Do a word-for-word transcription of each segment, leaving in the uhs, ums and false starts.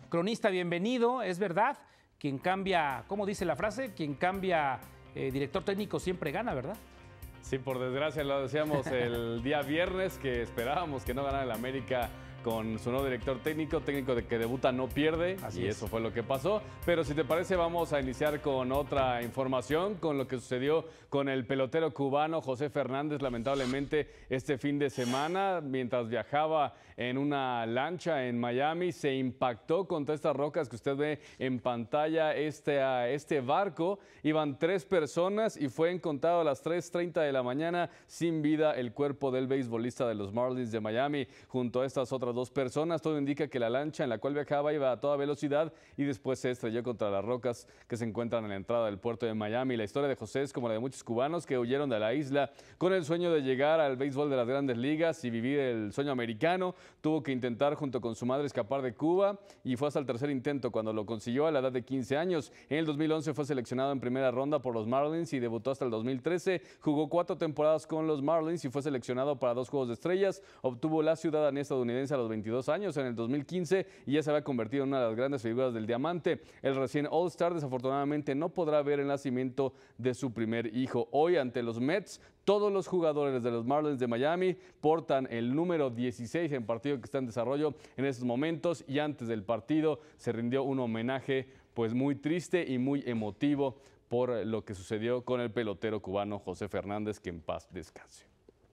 cronista, bienvenido, es verdad, quien cambia, ¿cómo dice la frase? Quien cambia eh, director técnico siempre gana, ¿verdad? Sí, por desgracia lo decíamos el día viernes, que esperábamos que no ganara el América con su nuevo director técnico, técnico de que debuta no pierde, Así y es. eso fue lo que pasó. Pero si te parece, vamos a iniciar con otra información, con lo que sucedió con el pelotero cubano José Fernández, lamentablemente este fin de semana, mientras viajaba en una lancha en Miami, se impactó contra estas rocas que usted ve en pantalla. Este, este barco, iban tres personas y fue encontrado a las tres treinta de la mañana sin vida el cuerpo del beisbolista de los Marlins de Miami, junto a estas otras dos personas. Todo indica que la lancha en la cual viajaba iba a toda velocidad y después se estrelló contra las rocas que se encuentran en la entrada del puerto de Miami. La historia de José es como la de muchos cubanos que huyeron de la isla con el sueño de llegar al béisbol de las grandes ligas y vivir el sueño americano. Tuvo que intentar junto con su madre escapar de Cuba y fue hasta el tercer intento cuando lo consiguió a la edad de quince años. En el dos mil once fue seleccionado en primera ronda por los Marlins y debutó hasta el dos mil trece. Jugó cuatro temporadas con los Marlins y fue seleccionado para dos Juegos de Estrellas. Obtuvo la ciudadanía estadounidense a los veintidós años en el dos mil quince y ya se había convertido en una de las grandes figuras del diamante. El recién All-Star desafortunadamente no podrá ver el nacimiento de su primer hijo. Hoy ante los Mets, todos los jugadores de los Marlins de Miami portan el número dieciséis en partido que está en desarrollo en estos momentos, y antes del partido se rindió un homenaje pues muy triste y muy emotivo por lo que sucedió con el pelotero cubano José Fernández, que en paz descanse.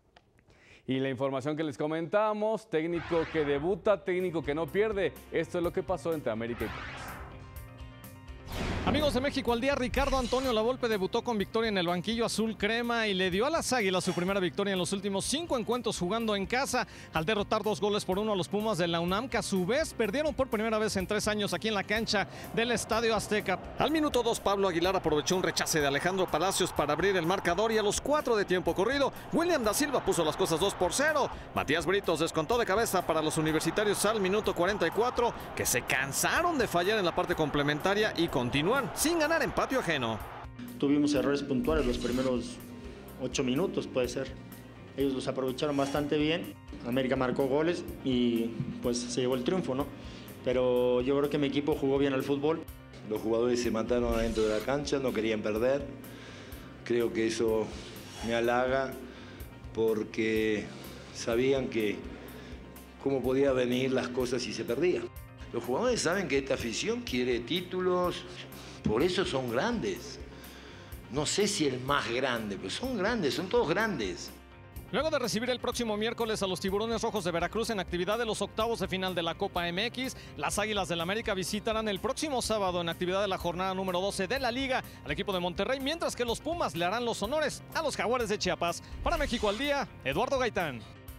Y la información que les comentamos, técnico que debuta, técnico que no pierde. Esto es lo que pasó entre América y Pumas. Amigos de México al día, Ricardo Antonio Lavolpe debutó con victoria en el banquillo azul crema y le dio a las Águilas su primera victoria en los últimos cinco encuentros jugando en casa, al derrotar dos goles por uno a los Pumas de la UNAM, que a su vez perdieron por primera vez en tres años aquí en la cancha del Estadio Azteca. Al minuto dos, Pablo Aguilar aprovechó un rechace de Alejandro Palacios para abrir el marcador, y a los cuatro de tiempo corrido, William da Silva puso las cosas dos por cero. Matías Britos descontó de cabeza para los universitarios al minuto cuarenta y cuatro, que se cansaron de fallar en la parte complementaria y continúan sin ganar en patio ajeno. Tuvimos errores puntuales los primeros ocho minutos, puede ser. Ellos los aprovecharon bastante bien. América marcó goles y pues se llevó el triunfo, ¿no? Pero yo creo que mi equipo jugó bien al fútbol. Los jugadores se mataron adentro de la cancha, no querían perder. Creo que eso me halaga porque sabían que cómo podían venir las cosas si se perdía. Los jugadores saben que esta afición quiere títulos, por eso son grandes. No sé si el más grande, pero son grandes, son todos grandes. Luego de recibir el próximo miércoles a los Tiburones Rojos de Veracruz en actividad de los octavos de final de la Copa M X, las Águilas del América visitarán el próximo sábado en actividad de la jornada número doce de la Liga al equipo de Monterrey, mientras que los Pumas le harán los honores a los Jaguares de Chiapas. Para México al día, Eduardo Gaitán.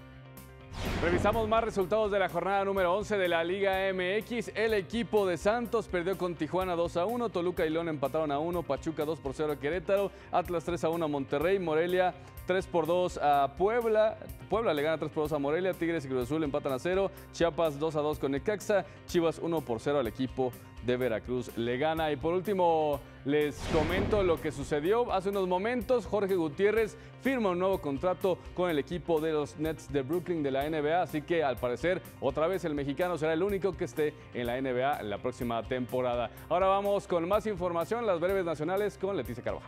Revisamos más resultados de la jornada número once de la Liga M X. El equipo de Santos perdió con Tijuana dos a uno, Toluca y León empataron a uno, Pachuca dos por cero a Querétaro, Atlas tres a uno a Monterrey, Morelia tres por dos a Puebla, Puebla le gana tres por dos a Morelia, Tigres y Cruz Azul empatan a cero, Chiapas dos a dos con Necaxa, Chivas uno por cero al equipo de Veracruz le gana. Y por último les comento lo que sucedió hace unos momentos. Jorge Gutiérrez firma un nuevo contrato con el equipo de los Nets de Brooklyn de la N B A, así que al parecer otra vez el mexicano será el único que esté en la N B A en la próxima temporada. Ahora vamos con más información, las breves nacionales con Leticia Carvajal.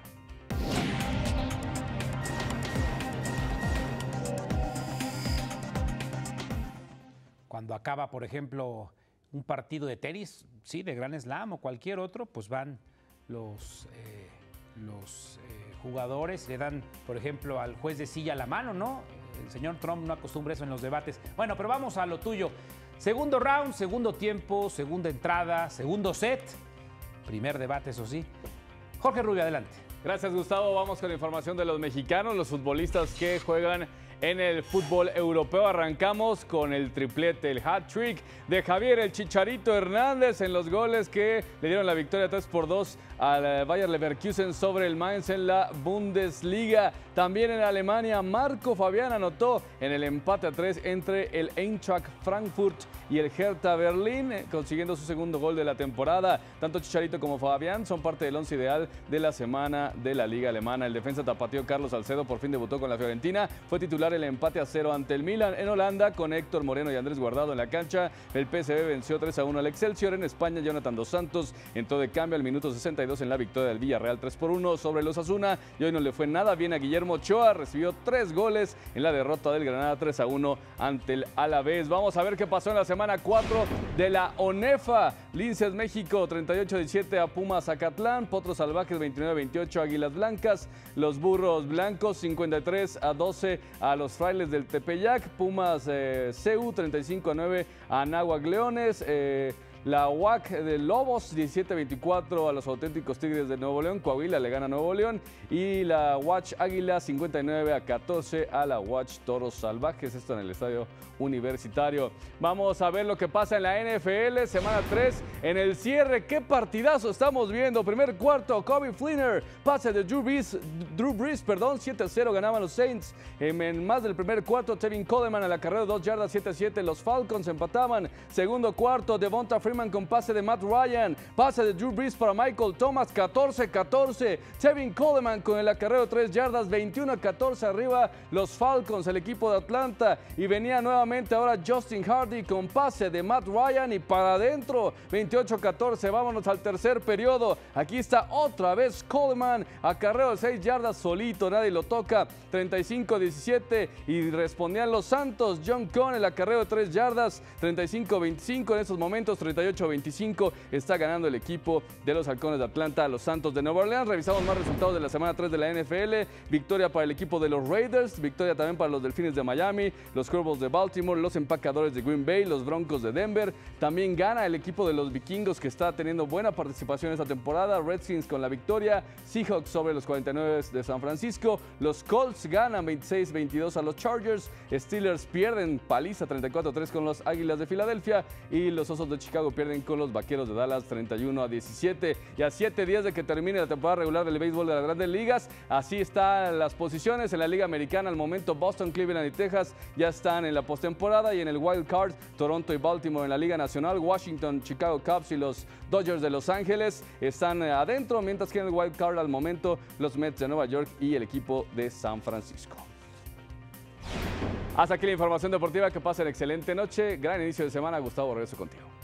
Cuando acaba, por ejemplo, un partido de tenis, sí, de Grand Slam o cualquier otro, pues van los, eh, los eh, jugadores, le dan, por ejemplo, al juez de silla la mano, ¿no? El señor Trump no acostumbra eso en los debates. Bueno, pero vamos a lo tuyo. Segundo round, segundo tiempo, segunda entrada, segundo set. Primer debate, eso sí. Jorge Rubio, adelante. Gracias, Gustavo. Vamos con la información de los mexicanos, los futbolistas que juegan en el fútbol europeo. Arrancamos con el triplete, el hat-trick de Javier el Chicharito Hernández en los goles que le dieron la victoria tres por dos al Bayer Leverkusen sobre el Mainz en la Bundesliga. También en Alemania, Marco Fabián anotó en el empate a tres entre el Eintracht Frankfurt y el Hertha Berlín, consiguiendo su segundo gol de la temporada. Tanto Chicharito como Fabián son parte del once ideal de la semana de la Liga Alemana. El defensa tapatío Carlos Salcedo por fin debutó con la Fiorentina, fue titular triangular el empate a cero ante el Milan. En Holanda, con Héctor Moreno y Andrés Guardado en la cancha, el P S V venció tres a uno al Excelsior. En España, Jonathan Dos Santos entró de cambio al minuto sesenta y dos en la victoria del Villarreal tres por uno sobre el Osasuna, y hoy no le fue nada bien a Guillermo Ochoa, recibió tres goles en la derrota del Granada tres a uno ante el Alavés. Vamos a ver qué pasó en la semana cuatro de la ONEFA. Linces México treinta y ocho a diecisiete a Pumas Zacatlán, Potros Salvajes veintinueve a veintiocho a Águilas Blancas, los Burros Blancos cincuenta y tres a doce a los Frailes del Tepeyac, Pumas eh, C U treinta y cinco a nueve a Anáhuac Leones, eh, la U A C de Lobos diecisiete a veinticuatro a los Auténticos Tigres de Nuevo León, Coahuila le gana a Nuevo León, y la Watch Águila cincuenta y nueve a catorce a la Watch Toros Salvajes, esto en el Estadio Universitario. Vamos a ver lo que pasa en la N F L, semana tres, en el cierre. ¡Qué partidazo estamos viendo! Primer cuarto, Coby Fleener, pase de Drew Brees, Drew Brees perdón, siete a cero ganaban los Saints. En, en más del primer cuarto, Tevin Coleman a la carrera de dos yardas, siete a siete, los Falcons empataban. Segundo cuarto, Devonta Freeman con pase de Matt Ryan, pase de Drew Brees para Michael Thomas, catorce a catorce. Tevin Coleman con el acarreo de tres yardas, veintiuno a catorce arriba los Falcons, el equipo de Atlanta, y venía nuevamente ahora Justin Hardy con pase de Matt Ryan y para adentro, veintiocho a catorce. Vámonos al tercer periodo. Aquí está otra vez Coleman, acarreo de seis yardas solito, nadie lo toca, treinta y cinco a diecisiete, y respondían los Santos. John Conn, el acarreo de tres yardas, treinta y cinco a veinticinco. En estos momentos, treinta y ocho a veinticinco, está ganando el equipo de los Halcones de Atlanta a los Santos de Nueva Orleans. Revisamos más resultados de la semana tres de la N F L. Victoria para el equipo de los Raiders, victoria también para los Delfines de Miami, los Cuervos de Baltimore, los Empacadores de Green Bay, los Broncos de Denver. También gana el equipo de los Vikingos, que está teniendo buena participación esta temporada. Redskins con la victoria, Seahawks sobre los cuarenta y nueve de San Francisco, los Colts ganan veintiséis a veintidós a los Chargers, Steelers pierden paliza treinta y cuatro a tres con los Águilas de Filadelfia, y los Osos de Chicago pierden con los Vaqueros de Dallas treinta y uno a diecisiete. Y a siete días de que termine la temporada regular del béisbol de las Grandes Ligas, así están las posiciones en la Liga Americana. Al momento, Boston, Cleveland y Texas ya están en la postemporada, y en el Wild Card, Toronto y Baltimore en la Liga Nacional, Washington, Chicago Cubs y los Dodgers de Los Ángeles están adentro, mientras que en el Wild Card al momento los Mets de Nueva York y el equipo de San Francisco. Hasta aquí la información deportiva, que pasen excelente noche, gran inicio de semana. Gustavo, regreso contigo.